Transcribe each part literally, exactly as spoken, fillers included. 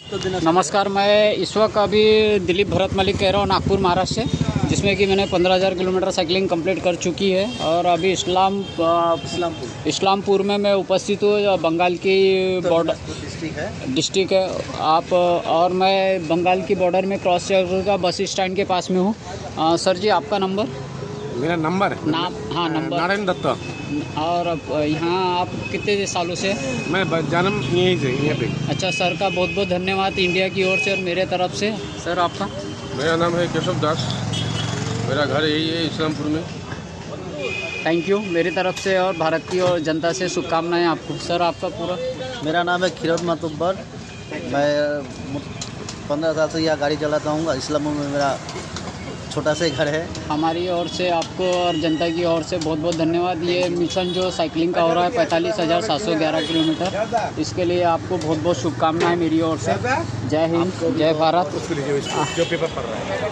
नमस्कार, मैं इस वक्त अभी दिलीप भरत मलिक कह रहा हूँ, नागपुर महाराष्ट्र से, जिसमें कि मैंने पंद्रह हज़ार किलोमीटर साइकिलिंग कंप्लीट कर चुकी है। और अभी इस्लाम इस्लामपुर इस्लामपुर में मैं उपस्थित हूँ। बंगाल की बॉर्डर डिस्ट्रिक्ट है डिस्ट्रिक्ट है आप, और मैं बंगाल की बॉर्डर में क्रॉस का बस स्टैंड के पास में हूँ। सर जी, आपका नंबर? मेरा नंबर नाम? हाँ, नंबर नारायण दत्त। और यहाँ आप कितने सालों से? मैं जन्म यहीं से यहीं पे। अच्छा सर, का बहुत बहुत धन्यवाद इंडिया की ओर से और मेरे तरफ से। सर आपका? मेरा नाम है केशव दास, मेरा घर यही है इस्लामपुर में। थैंक यू मेरी तरफ से और भारत की और जनता से शुभकामनाएं आपको। सर आपका पूरा? मेरा नाम है खिरोद मतुब्बर, मैं पंद्रह साल से यहाँ गाड़ी चलाता हूँ। इस्लामपुर में मेरा छोटा सा घर है। हमारी ओर से आपको और जनता की ओर से बहुत बहुत धन्यवाद। ये मिशन जो साइकिलिंग का हो रहा है पैंतालीस हज़ार सात सौ ग्यारह किलोमीटर, इसके लिए आपको बहुत बहुत शुभकामनाएं मेरी ओर से। जय हिंद, जय भारत। जो पेपर पढ़ रहा है।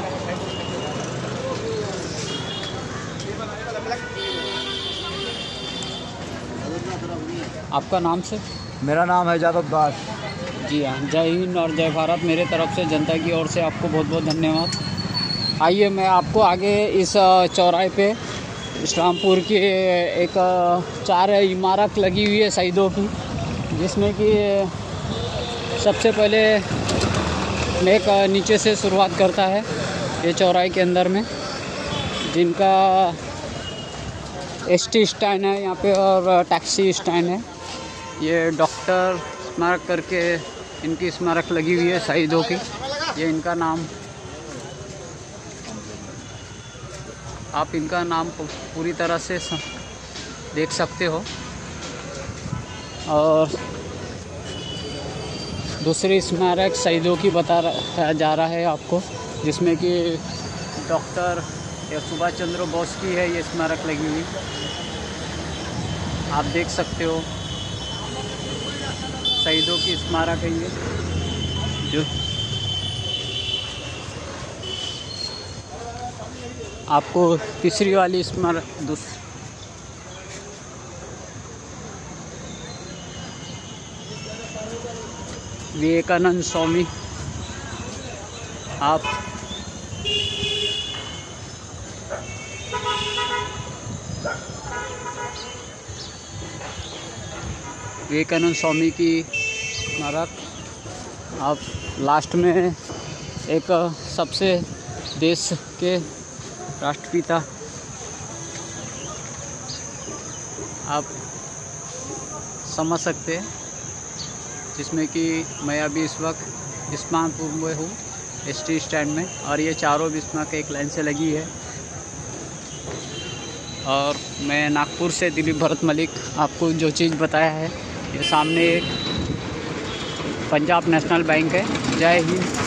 आपका नाम से? मेरा नाम है जादव दास। जी हाँ, जय हिंद और जय भारत मेरे तरफ से, जनता की ओर से आपको बहुत बहुत धन्यवाद। आइए मैं आपको आगे इस चौराहे पे इस्लामपुर की एक चार इमारत लगी हुई है शहीदों की, जिसमें कि सबसे पहले एक नीचे से शुरुआत करता है ये चौराहे के अंदर में, जिनका एसटी स्टैंड है यहाँ पे और टैक्सी स्टैंड है। ये डॉक्टर स्मारक करके इनकी स्मारक लगी हुई है शहीदों की, ये इनका नाम, आप इनका नाम पूरी तरह से देख सकते हो। और दूसरी स्मारक शहीदों की बता जा रहा है आपको, जिसमें कि डॉक्टर या सुभाष चंद्र बोस की है ये स्मारक लगी हुई, आप देख सकते हो। शहीदों की स्मारक है ये, जो आपको तीसरी वाली स्मारक दूस विवेकानंद स्वामी, आप विवेकानंद स्वामी की स्मारक, आप लास्ट में एक सबसे देश के राष्ट्रपिता, आप समझ सकते हैं, जिसमें कि मैं अभी इस वक्त इस्लामपुर में हूँ एसटी स्टैंड में, और ये चारों स्मारक एक लाइन से लगी है। और मैं नागपुर से दिलीप भरत मलिक, आपको जो चीज़ बताया है, ये सामने एक पंजाब नेशनल बैंक है। जय हिंद।